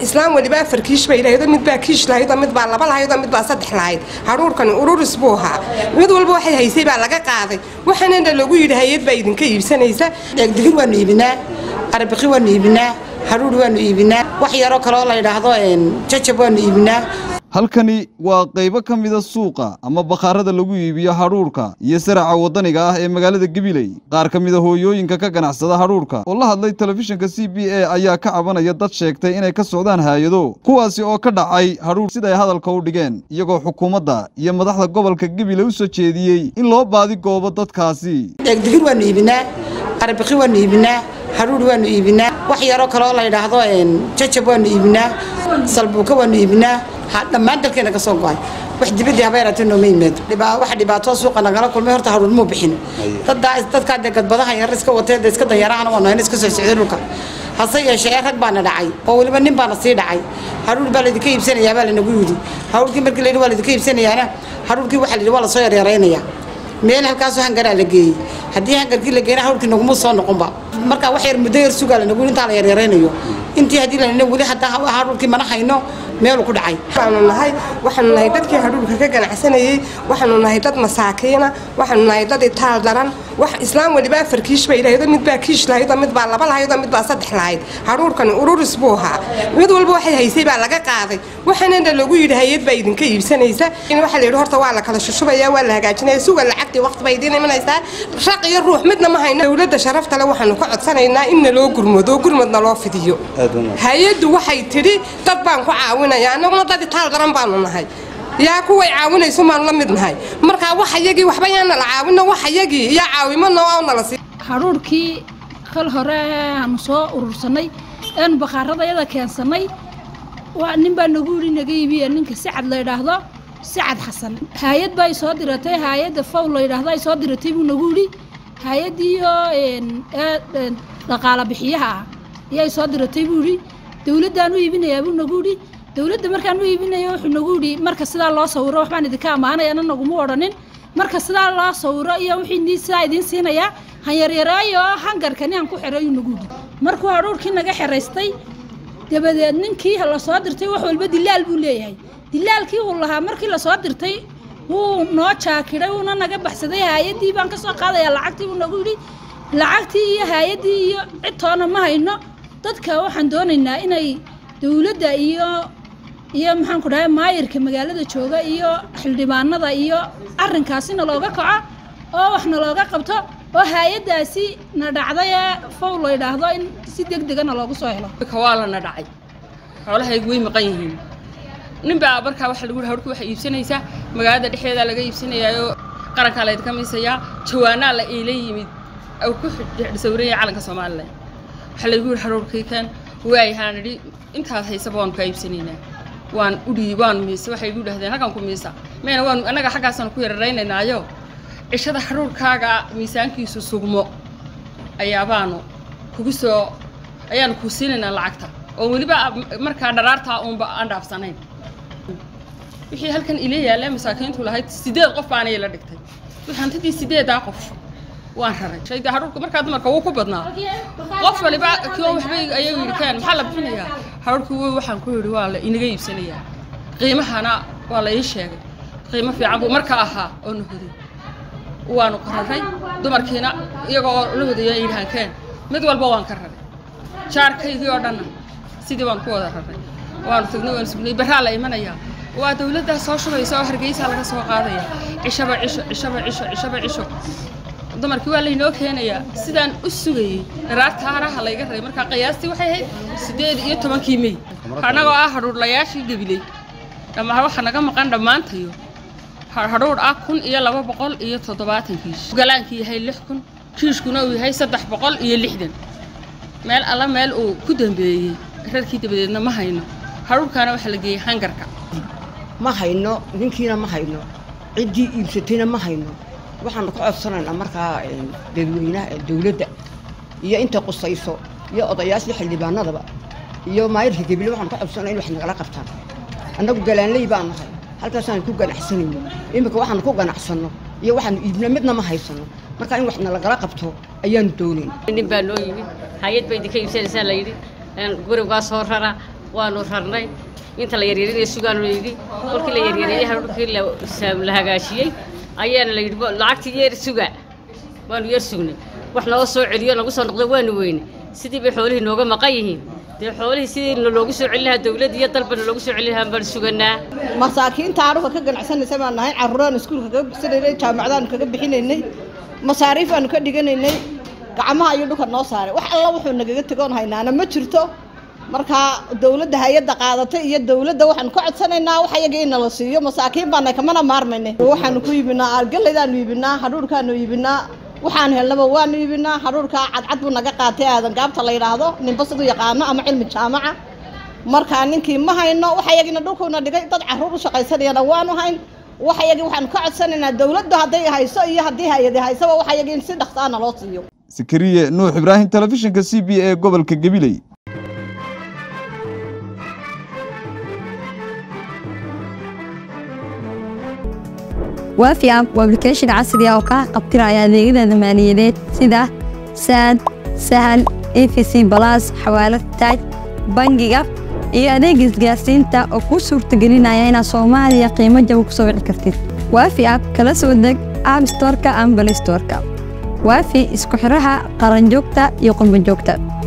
إسلام ولي بقى فركيش بيلاقي ده متبقى كيش لا هيدا متبقى لبلا هيدا متبقى صدح لايد حرور كان أورور أسبوعها مدول واحد هيسيب على قاعدة وحنا نلقوا يدهيد بيدن كيف سنة يسا يقدروا ونيبنا عربي ونيبنا حرور ونيبنا وحيرا كلا يراهضين تشجب ونيبنا halkani waa qaybo ka mid ah suuqa ama bakhaarada lagu iibiyo haruurka iyo saraca wadaniga ah ee magaalada Gabiley qaar ka mid ah hooyooyinka ka ganacsada haruurka oo la hadlay telefishinka CBA ayaa ka cabanaya dad sheegtay inay ka socdaan hay'ado kuwaasi oo ka dhacay haruur sida ay hadalka u dhigeen iyagoo xukuumadda iyo madaxda gobolka Gabiley u soo jeediyay in loo baadi goobo dadkaasi yaqdiru ونيبنا عربي ونيبنا حرور ونيبنا وحيرا كلا يراهضين تشجب ونيبنا صلبوك ونيبنا هذا ما أنت كنا كسوقاي واحد بدي هبيرة إنه ميمد واحد يبغى توسوق أنا قال كل ما يرتاح حرور مو بحين تذكر قد بدها يرسك وتد يسكت يراهن وانا نسكت سعيدك هصير شيء ركبنا دعي أول ما نبى نصير دعي حرور بلد كيف سنة يا بلد نقولي حرور كي مركل الولد كيف سنة أنا حرور كي واحد الولد صير يرينيا مين هالكاسو هنقرأ لقي هدي هنقرأ كي لقينا حرور كي نقوم صان نقوم مركا واحد مدير سوق على نقول أنت على يرينيو أنت هدي لنا نقولي حتى حرور كي ما نحينه meel ku dhacay waxaanu nahay dadkii haruurka ka ganacsanayay waxaanu nahay dad masaakiina waxaanu nahay dad taal daran wax islaam wali baa farkiish bay ilaahay mid baa kiish lahayd mid baa laba lahayd mid baa saddex lahayd haruurkan urur isbuuha mid walba waxay haysay baa laga qaaday waxaana lagu yiri hay'ad baa idinka iibsanaysa in waxa la yiri horta waa la kala shushubaya waa la hagaajinaya suuqa lacagtii waqti bay idin imanaysaa shaq iyo ruux midna ma hayno dawladda sharafta leh waxaanu ka codsanaynaa in loo gurmadna loo fidiyo hay'addu waxay tiri dad baan ku caawinaya anaguna dad taal daran baanu nahay yaa kuway caawinayso maan la mid nahay marka waxa yagii waxba yaana la caawino waxa yagii yaa caawimo noona la si haruurkii khal hore aan soo urursanay aan bakhaarada yada keensanay waa nin baa nagu yiri naga iibiya ninka Sacad la yiraahdo Sacad Xasan hay'ad bay soo diratay hay'adda Fawl la yiraahdo ay soo diratay buu nagu yiri hay'adiyo dhaqaale bixiyaha ay soo diratay buu yiri dawladdan u iibinaya buu nagu yiri dawladda markaan u iibinayo wuxuu nagu yiri marka sida loo sawiro waxbaan idinka amaanayna nagu ma oranin marka sida loo sawiro iyo wixii sida idin siinaya han yaryaraayo hangarkani aan ku xiray nagu yiri markuu haruurkii naga xiraystay dabadeed ninkii la soo dirtay wax walba dilaal buu leeyahay dilaalkii uu lahaa markii la soo dirtay wuu noo jaakiray uu naga baxsaday hay'adii baan ka soo qaadaya lacagtii uu nagu yiri lacagtii iyo hay'adii iyo citoona ma hayno dadka waxaan doonaynaa inay dawladda iyo maxaan ku dhahay maayirka magaalada jooga iyo xildhibaanada iyo arrinkaasina looga kaco oo waxna looga qabto oo hay'adaasi na dhacday Fawl la yiraahdo in si degdeg ah loogu soo helo kawaala na dhacay xoolahaygu way maqan yihiin ninba barka waxa lagu haruurku waxa iibsanaysa magaalada dhexdeeda laga iibsanayo qaranka la idinka miisaya jawaana la ilay yimid oo ku sawiraya calanka Soomaaliland waxa lagu haruurkii kan way haanidi intaas haysaboon ka iibsanayna waan u dhiibaan miis waxay igu dhahdeen halkan ku miisa meena waan anaga xaqaasan ku yareeynaayo cishada haruurkaaga miisaankiisu sugmo ayaabaanu kugu soo ayaan ku siinayna lacagta oo waliba marka dharaarta uunba aan dhaafsanayn wixii halkan ilaa yaala masaakiintu lahayd 8 qof aanay la dhigtay waxaan tidii 8 qof waan raray shayda haruurka marka dumarka uu ku badnaa qof waliba kii waxbay ayay yiri kaan maxaa la bixinayaa haruurku waxaan ku yiri waa la inaga iibsanayaa qiimahana waa la ii sheegay qiimo fiican buu marka ahaa oo nuhuday waanu qararay dumarkiina iyagoo la wadayay inaan kaan mid walba waan ka raray jaarkaygii oo dhan sidii waan ku wada raray waan tagnay waan sugnay baraa la imanaya waa dawladda soo shubayso Hargeysa laga soo qaadaya cisho dumarkii waa laynoo keenaya sidaan u sugayay raartaaraha la iga ray marka qiyaastii waxay ahayd 18 May anagoo ah haruurlayaashii Gabiley dhammaan waxa naga maqan dhamaantayo haruur ah 1270 kiish galaankii yahay 6000 kiishkuna uu yahay 360 meel alla meel uu ku dambeeyay rarkii dabadeedna ma hayno haruurkana waxa la geeyay hangarka ma hayno ninkiina ma hayno cidii iibsatayna ma hayno waxaan ku codsanaynaa markaa dadweynaha dawladda iyo inta qusayso iyo odayaasha xildhibaanadaba iyo maayirka Gabiley waxaan ku codsanaynaa in wax nagala qabtaan annagu galaanley baan nahay halkaasaan ku ganacsanayno imika waxaan ku ganacsano iyo waxaan iibna midna ma haysano marka in wax nagala qabto ayaan doonayn nin baa loo yimid hay'ad bay idinka iibsanaysaa la yiri guriga soo rara waanu rarnay inta la yaryariyay sugaan la yiri kolkii la yaryariyay halkii la hagaashiyay ayaana la yiri lacagtii yeer suga waanu yeer sugnay wax loo soo celiyo lagu soo noqdo waanu weyn sidii bay xoolihii nooga maqan yihiin dee xoolihii sidii loogu soo celin lahaa dawladda iyo dalbana loogu soo celin lahaa baan suganaa masaakiinta aruga ka ganacsanaysa baan nahay carruuraan iskuulka kaga bixinaynay jaamacadaan kaga bixinaynay masaariif aan ka dhiganaynay gacmaha iyo dhulka noo saaray wax alla wuxuu nagaga tagoon haynaana ma jirto marka dawladda hay'adda qaadatay iyo dawladda waxaan ka codsanaynaa wax ayaga in la siiyo masaakiin baan kamana maarmaynay waxaan ku iibinaa argaleydaan iibinaa hadhuurkaan iibinaa waxaan helnaba waan iibinaa hadhuurka cadcad buu naga qaatay aadan gaabta la yiraahdo ninba sidoo yaqaano ama cilmi jaamaca marka ninkii ma hayno wax ayagina dhulkuna dhigay dad carruur u shaqaysanayana waanu hayn wax ayagi waxaan ka codsanaynaa dawladda haday hayso iyo hadii hay'ad hayso wax ayagi in si dhaqsaana loo siiyo Sikriye Nuux Ibrahim Telefishinka CBA gobolka Gabiley وافي اب وابلكيشن عصري oo ka qabtiraya adeegyada maaliyadeed sida SAD, Sahal, EFC Plus, xawaalad taaj, bangiga iyo adeeg isgaarsiinta oo ku suurtagelinaya in Soomaaliya qiimo jaban ku soo wici kartid. Waafi app kala soo deg App Store-ka ama Play Store-ka. Waafi isku xiraha qaran joogta iyo qolmo joogta.